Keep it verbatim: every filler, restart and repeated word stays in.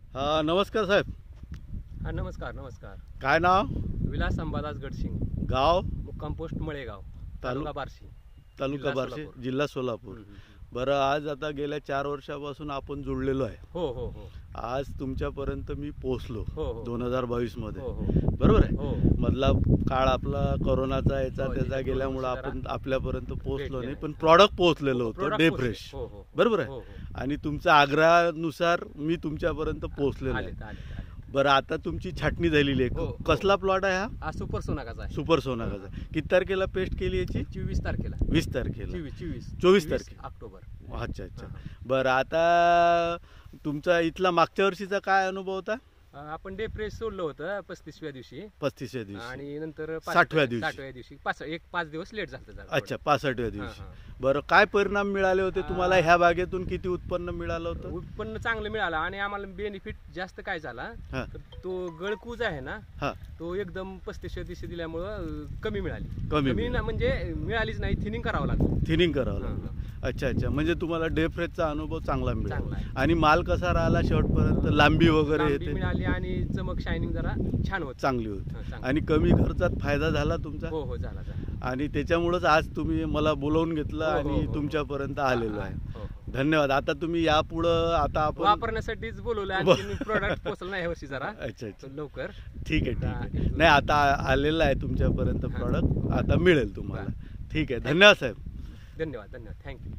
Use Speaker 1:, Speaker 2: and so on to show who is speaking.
Speaker 1: हा नमस्कार साहेब.
Speaker 2: हा नमस्कार नमस्कार.
Speaker 1: काय नाव?
Speaker 2: विलास अंबादास गडसिंग,
Speaker 1: गाव?
Speaker 2: मुक्काम पोस्ट मळेगाव, तालुका बार्शी,
Speaker 1: तालुका
Speaker 2: जिल्हा
Speaker 1: बार्शी,
Speaker 2: सोलापूर.
Speaker 1: जिल्हा सोलापूर.
Speaker 2: हम्म, हम्म.
Speaker 1: बरं, आज आता गेल्या चार वर्षापासून आपण जुळलेलो आहे.
Speaker 2: हो हो हो
Speaker 1: आज तुमच्यापर्यंत मी पोहोचलो
Speaker 2: हो हो
Speaker 1: दोन हजार बावीस मध्ये.
Speaker 2: हो हो
Speaker 1: बरोबर आहे.
Speaker 2: हो
Speaker 1: मधला काळ आपला कोरोनाचा याचा
Speaker 2: हो,
Speaker 1: त्याचा
Speaker 2: त्याच्यात
Speaker 1: गेल्यामुळं
Speaker 2: दोन वर्ष
Speaker 1: आपण आपल्यापर्यंत पोहोचलो
Speaker 2: भेटले
Speaker 1: नाही,
Speaker 2: नाही.
Speaker 1: पण प्रॉडक्ट पोहोचलेलं होतं
Speaker 2: Product
Speaker 1: डे
Speaker 2: पोहोचले.
Speaker 1: फ्रेश.
Speaker 2: हो, हो.
Speaker 1: बरोबर
Speaker 2: हो,
Speaker 1: आहे.
Speaker 2: हो.
Speaker 1: आणि तुमच्या आग्रहानुसार मी तुमच्यापर्यंत पोहोचलेलो आहे.
Speaker 2: आले आले आले.
Speaker 1: बरं, आता तुमची छाटणी झालेली आहे.
Speaker 2: हो, हो.
Speaker 1: कसला प्लॉट आहे हा?
Speaker 2: हा सुपर सोनाकाचा आहे.
Speaker 1: सुपर सोनागाचा. किती तारखेला पेस्ट केली याची?
Speaker 2: चोवीस तारखेला.
Speaker 1: वीस तारखेला.
Speaker 2: चोवीस चोवीस
Speaker 1: चोवीस तारखे.
Speaker 2: ऑक्टोबर.
Speaker 1: अच्छा अच्छा.
Speaker 2: हा,
Speaker 1: बरं, आता तुमचा इथला मागच्या वर्षीचा काय अनुभव होता?
Speaker 2: हा. आपण डे फ्रेश सोडलं होतं पस्तीसव्या दिवशी
Speaker 1: पस्तीसव्या दिवशी.
Speaker 2: आणि नंतर पाच-
Speaker 1: साठव्या दिवशी.
Speaker 2: साठव्या दिवशी पाच एक पाच दिवस लेट झालं जरा.
Speaker 1: अच्छा, पासष्टव्या
Speaker 2: हा,
Speaker 1: दिवशी.
Speaker 2: हा.
Speaker 1: बरं, काय परिणाम मिळाले होते तुम्हाला?
Speaker 2: आ-
Speaker 1: ह्या बागेतून किती उत्पन्न मिळालं होतं?
Speaker 2: उत्पन्न चांगलं मिळालं आणि आम्हाला बेनिफिट जास्त काय झाला
Speaker 1: हा.
Speaker 2: तर तो गळकूज आहे ना
Speaker 1: हा.
Speaker 2: तो एकदम पस्तीसव्या दिवशी दिल्यामुळं अं, कमी मिळाली.
Speaker 1: कमी
Speaker 2: कमी
Speaker 1: मिळाली.
Speaker 2: ना म्हणजे मिळालीच नाही, थिनिंग करावं लागलं.
Speaker 1: थिनिंग करावं
Speaker 2: हा,
Speaker 1: लागलं. अच्छा अच्छा. म्हणजे तुम्हाला डे फ्रेशचा अनुभव चांगला
Speaker 2: चांगला
Speaker 1: मिळाला.
Speaker 2: आहे.
Speaker 1: आणि माल कसा राहिला शेवटपर्यंत? लांबी वगैरे
Speaker 2: लांबी
Speaker 1: येते
Speaker 2: मिळाली आणि चमक शायनिंग जरा छान होत.
Speaker 1: चांगली होती.
Speaker 2: हा, चांगली.
Speaker 1: आणि कमी खर्चात फायदा झाला तुमचा.
Speaker 2: हो हो झाला झाला.
Speaker 1: आणि त्याच्यामुळंच आज तुम्ही मला बोलवून घेतलं
Speaker 2: हो, हो,
Speaker 1: आणि
Speaker 2: हो.
Speaker 1: तुमच्यापर्यंत आलेलो
Speaker 2: हा,
Speaker 1: आहे.
Speaker 2: हो, हो.
Speaker 1: धन्यवाद. आता तुम्ही यापुढं आता आपण
Speaker 2: वापरण्यासाठीच बोलवलं आणि प्रोडक्ट पोहोचलं नाही वर्षी जरा
Speaker 1: अच्छा अच्छा.
Speaker 2: लवकर.
Speaker 1: ठीक आहे ठीक
Speaker 2: हा,
Speaker 1: आहे.
Speaker 2: इथून-
Speaker 1: नाही, आता आलेलं आहे तुमच्यापर्यंत
Speaker 2: हा.
Speaker 1: प्रॉडक्ट, आता मिळेल तुम्हाला. ठीक आहे. धन्यवाद साहेब.
Speaker 2: धन्यवाद धन्यवाद थँक्यू.